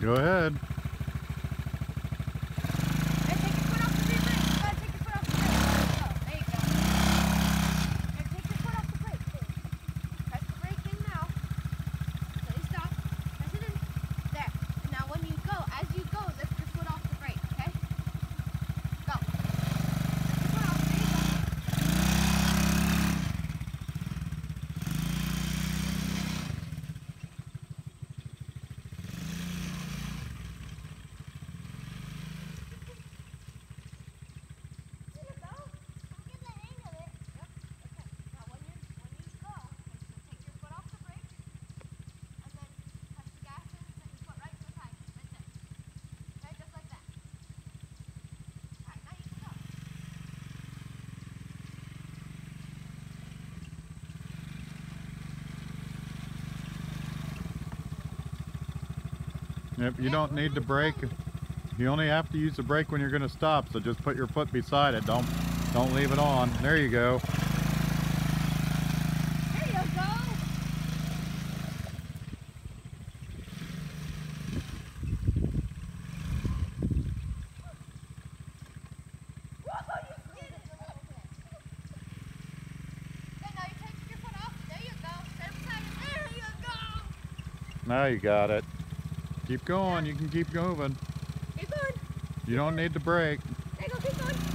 Go ahead. And take your foot off the brake. Take your foot off the brake. There you go. And take your foot off the brake. Press the brake in now. Until you stop. Press it in. There. And now when you go, as you go, lift your foot off the brake, okay? Go. Lift your foot off. There you go. Yep, you don't need to brake. You only have to use the brake when you're going to stop, so just put your foot beside it. Don't leave it on. There you go. There you go. Now you got it. Keep going. You can keep moving. Keep going. You don't need to brake. There you go. Keep going.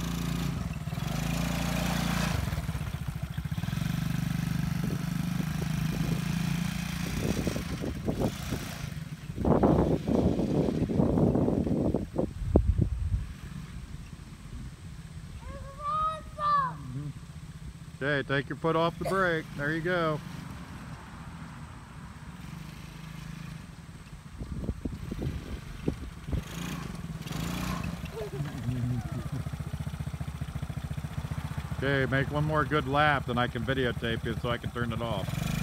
Okay, take your foot off the brake. There you go. Okay, make one more good lap, then I can videotape you so I can turn it off.